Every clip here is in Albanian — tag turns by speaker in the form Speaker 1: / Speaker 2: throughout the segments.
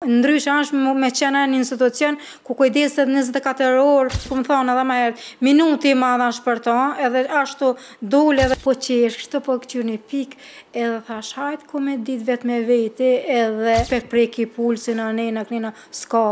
Speaker 1: ndryshe është me qenë në institucion ku kujdeset 24 orë, ku më thonë edhe më herë, minuti ma dha shpërton, edhe ashtu dole edhe po qesh, kështu po këqyr një pikë, edhe thash hajt ku me ditë vetë me veti, edhe preki pulsin, kënina s'ka.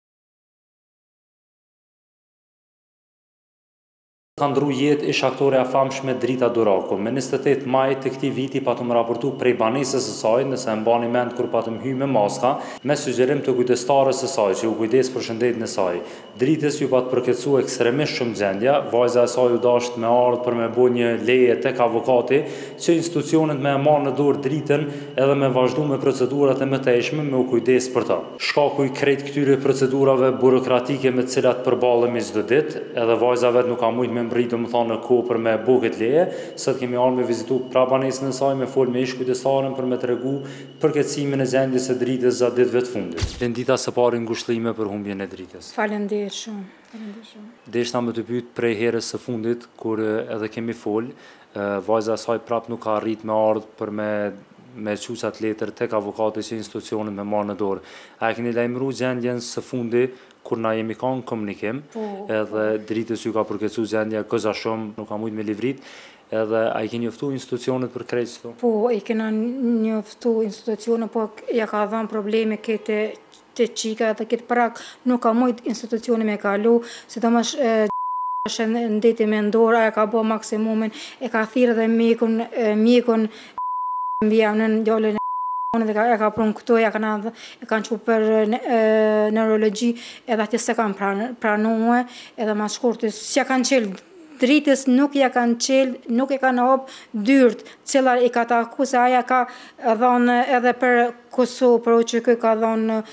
Speaker 2: Ka ndru jetë ish aktore e famshme Drita Durako. Me 28 maj të këtij viti patëm raportu prej banesës së saj, nëse e mbani mend kur patëm hy me maska, me sugjerim të kujdestarës së saj, që u kujdes për shëndetin e saj. Dritës ju pat përkecu ekstremisht shumë gjendja, vajza e saj u dasht me ardhë për me bo një leje tek avokati, që institucionet me e marrë në dorë Dritën edhe me vazhdu me procedurat e mëtejshme me u kujdes për ta. Shkaku i krejt këtyre procedurave burokratike me të cilat përballemi çdo ditë, edhe vajza vet nuk ka mujt me mbrit më thonë në kohë për me buket leje, sot kemi ardhur me vizitu pra banesën e saj, me fol me ish kujdestaren për me tregu përkatësimin e gjendjes së Dritës gjatë ditëve të fundit. Dita së pari ngushëllime për humbjen e Dritës.
Speaker 1: Faleminderit shumë.
Speaker 2: Deshta me të pyet prej herës së fundit kur edhe kemi fol, vajza e saj prap nuk ka arrit me ardhur për me çuçat letër tek avokati që institucionet me marrë në dorë. A keni lajmëruar gjendjen së fundi kur na jemi kanë komunikim, edhe Dritës ju ka përkecu gjendja këza shumë, nuk ka mujt me livrit, edhe a i keni njoftu institucionet për krejt qëto?
Speaker 1: Po, i kena njoftu institucionet, po ja ka dhanë probleme këtë të qika dhe këtë prak, nuk ka mujt institucionet me kalu, se të më është ndeti me ndora, e ka bo maksimumin, e ka thirë dhe mjekun mbjavnën djallën dhe e ka prunë këto, e kanë që për neurologi, edhe atje se kanë pranue, edhe ma shkurtës, që kanë qelë Dritës, nuk ja kanë qelë, nuk e kanë hopë dyrt, cila i ka taku, se aja ka dhonë edhe për Kosovë, për OQK ka dhonë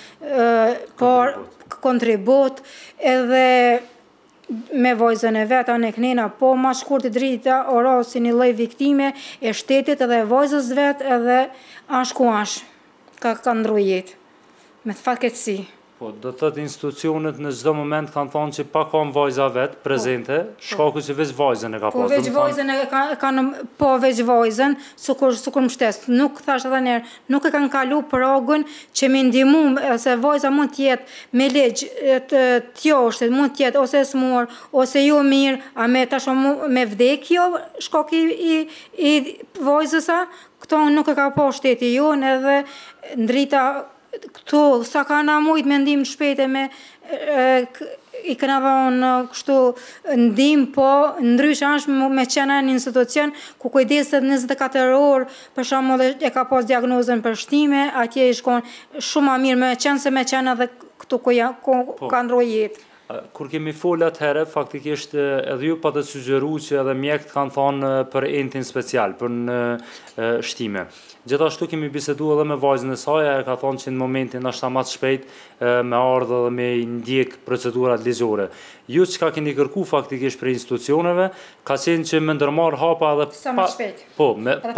Speaker 1: kontribut, edhe me vojzën e vetë, anë e kënina, po ma shkurti Drita ora si një lloj viktime e shtetit edhe vojzës vetë edhe ash ku ash, ka ndru jetë, me fatkeqësi.
Speaker 2: Po, do të thëtë institucionet në çdo moment kanë thonë që pa kanë vajza vetë prezente, shkaku që veç vajzën e ka pas.
Speaker 1: Po, veç vajzën veç vajzën, sukur më shtes. Nuk thash edhe njerë, nuk e kanë kalu pragun që me ndihmu, se vajza mund tjetë me legjë të tjoshtet, mund tjetë ose smur, ose jo mirë, a me tash me vdekjo, shkaku i vajzësa, këto nuk e ka po shteti jonë edhe Drita këto, sa ka na mujt me ndim shpejt e me i këna dhonë kështu ndim, po ndryshe është me qenë në institucion ku kujdeset 24 orë, për shembull e ka pas diagnozën për shtime, atje i shkon shumë ma mirë me qenë se me qenë edhe këtu ku ka ndroj jetë.
Speaker 2: Kur kemi folë atëherë, faktikisht edhe ju pa të sugjeru që edhe mjekët kanë thonë për entin special, për në shtime. Gjithashtu kemi bisedu edhe me vajzën e saj, e ka thonë që në momentin është ma të shpejt me ardhë dhe me ndjek procedurat ligjore. Ju që ka keni kërku faktikisht për institucioneve, ka qenë që me ndërmarë hapa dhe...
Speaker 1: Sa ma shpejt.
Speaker 2: Po,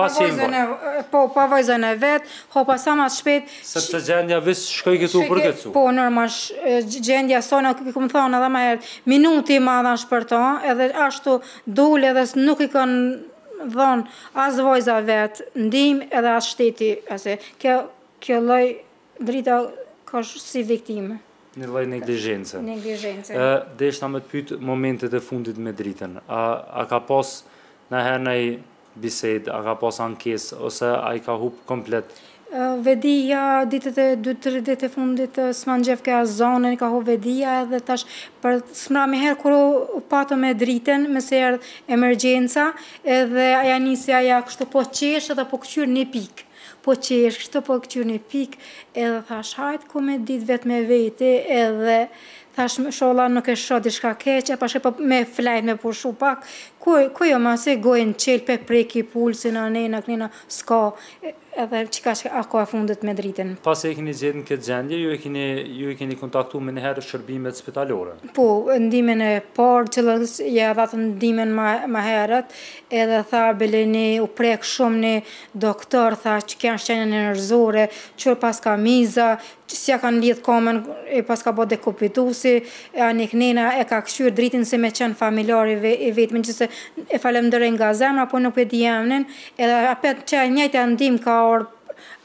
Speaker 1: pa vajzën e vetë, hapa sa ma shpejt.
Speaker 2: Sepse gjendja visë shkoj këtu përkëtësu.
Speaker 1: Po, normal, gjendja sona, këmë thonë edhe ma herë, minuti ma dha shpërton, edhe ashtu dole edhe nuk i kanë dhonë as vajza vetë, ndim edhe as shteti, kjo lloj Drita ka si viktime.
Speaker 2: Një lloj neglizhence. Deshta me të pyet momentet e fundit me Dritën. A ka pas në herë në bised, a ka pas ankes, ose a i ka hup komplet?
Speaker 1: Vedia, ditët e 2-3 ditë e fundit s'ma nxef ka zonën, ka hu vedia edhe tash për s'mra me herë kur u patëm me Dritën, me se erdh emergjenca, edhe aja nisi aja kështu po qesh edhe po këqyr një pikë. Po qesh, kështu po këqyr një pikë, edhe thash hajt ku me ditë vetë me veti, edhe thash sholla nuk e shoh diçka keqe, pashe po me flajt me pushu pak, ku jo ma se gojnë qelpe preki pulsin, kënina s'ka, edhe qika ako e fundit me Dritën.
Speaker 2: Pas e keni gjetë në këtë gjendje, ju e keni kontaktu me njëherë shërbimet spitalore?
Speaker 1: Po, ndimin e parë, që ja dhatë ndimin ma herët, edhe tha beleni u prek shumë një doktor, tha që kjanë shqenjë në nërzore, qërë pas ka miza, që si ja kanë lidhë komen, pas ka bo dekupitusi, një kënina e ka këshyrë Dritën se me qenë familjari i vetëmin, që se e falemdërin nga zemra, po nuk e di jemnin, edhe apet që njëjtë ndim ka orë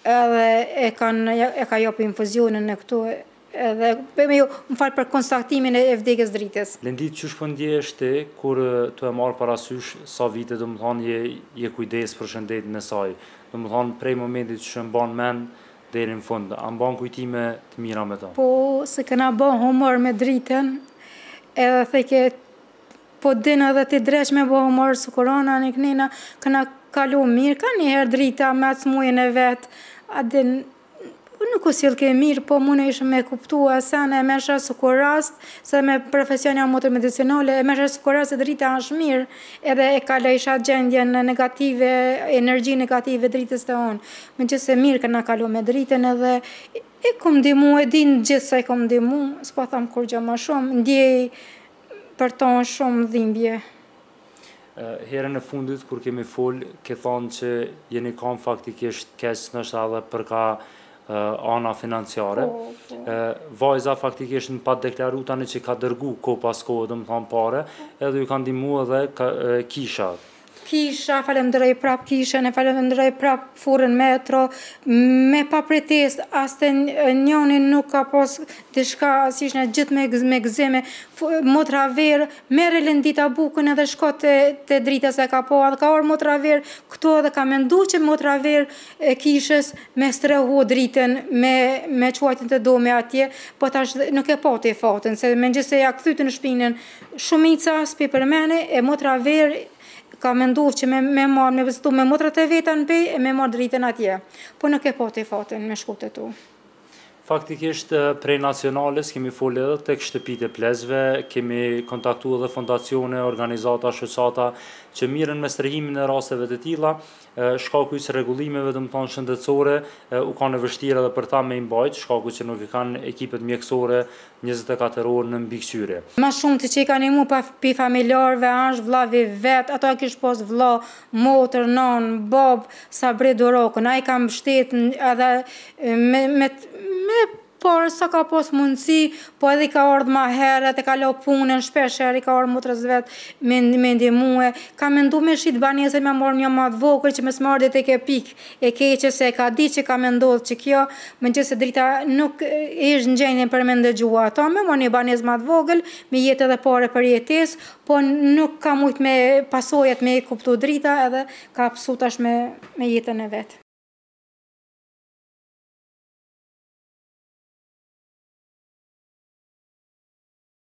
Speaker 1: edhe e ka jopi infuzionin e këtu, edhe më falë për konstatimin e vdekjes dritës.
Speaker 2: Lendit qysh po ndjehesh ti kur të e marrë parasysh sa vite do më thonë je kujdes për shëndetin e saj. Do më thonë prej momentit që mban mend deri në fund, a mban kujtime të mira me ta?
Speaker 1: Po, se kena bo humor me dritën, edhe theke po din edhe ti dreq me bo humor së korona një kënina, këna kalu mirë, ka njëherë drita me atë smujën e vetë, a din, nuk u sjellë ke mirë, po mune ishë me kuptua sene, e mesha së kur rast, se me profesion jam motër medicinale, e mesha së kur rast e drita është mirë, edhe e ka lejsha gjendjen negative, energji negative dritës të onë. Me që se mirë këna kalu me dritën edhe e kom dimu, e din gjithë se e kom dimu, s'po tham kur gjë ma shumë, ndjej për tonë shumë dhimbje.
Speaker 2: Herën e fundit, kur kemi folë, ke thonë që jeni kam faktikisht keq nështë edhe përka ana financiare. Vajza faktikisht në pat deklaru tani që ka dërgu ko pas kohë dhe më thonë pare, edhe ju kanë dimu edhe kisha.
Speaker 1: Kisha, falemderoj prap kishën, e falemderoj prap furën metro, me pa pretest, aste njonin nuk ka pos dishka, si ishne gjithë me gëzime, motra verë, mere lëndita bukën edhe shko të drita se ka po, edhe ka orë motra verë këto edhe ka mendu që motra verë kishës me strehu dritën, me quajtën të do me atje, po tash nuk e po të i fatën, se me gjithë se ja këthytë në shpinën shumica, s'pi për mene, e motra verë, ka menduar që me marrë, me vëzëtu me motrat e veta në pej, e me marrë dritën atje. Po nuk e po të i fatën me shkute tu.
Speaker 2: Faktikisht prej nacionales kemi folë edhe tek shtëpit e plezve, kemi kontaktu edhe fondacione, organizata, shoqata që mirën me strehimin e rasteve të tilla, shkaku që rregullimeve dhe më thonë shëndetësore u kanë vështirë edhe për ta me imbajt, shkaku që nuk i kanë ekipet mjekësore 24 orë në mbikëqyrje.
Speaker 1: Ma shumë të që i kanë imu pi familjarve, ansh, vllavi vet, ato e kish pos vlla, motër, non, bob, Sabri Dorokën, a i kam mbështetën edhe me por sa ka pos mundësi, po edhe i ka ardhë ma herët, e ka lo punën, shpesh herë i ka ardhë motrës vetë me ndihmue. Ka mendu me shqit banese me morë një matë vogër që me smardit e ke pikë e keqe se ka di që ka mendodhë që kjo, më që se drita nuk ishtë në gjenjën për me ndëgjua ato, me morë një banes matë vogël, me jetë edhe pare për jetes, po nuk ka mujtë me pasojet me kuptu drita edhe ka pësu tash me jetën e vetë.